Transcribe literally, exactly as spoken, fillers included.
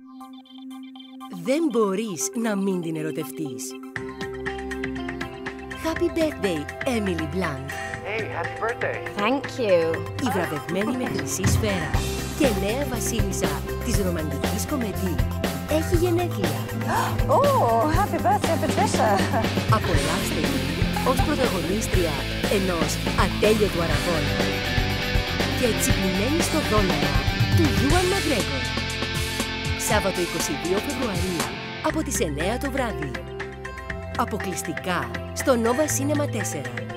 Δεν μπορείς να μην την ερωτευτείς. Happy birthday, Emily Blunt. Hey, happy birthday. Thank you. Η βραβευμένη με χρυσή σφαίρα και νέα βασίλισσα της ρομαντικής κομεντή έχει γενέθλια. Oh, happy birthday, Patricia. Απολαύστε την ως πρωταγωνίστρια ενός ατέλειωτου αραβώνα και τσιπλημένη στο δόλωμα του Ιούαν Μακγκρέγκορ. Σάββατο είκοσι δύο Φεβρουαρίου από τις εννιά το βράδυ. Αποκλειστικά στο Nova Cinema τέσσερα.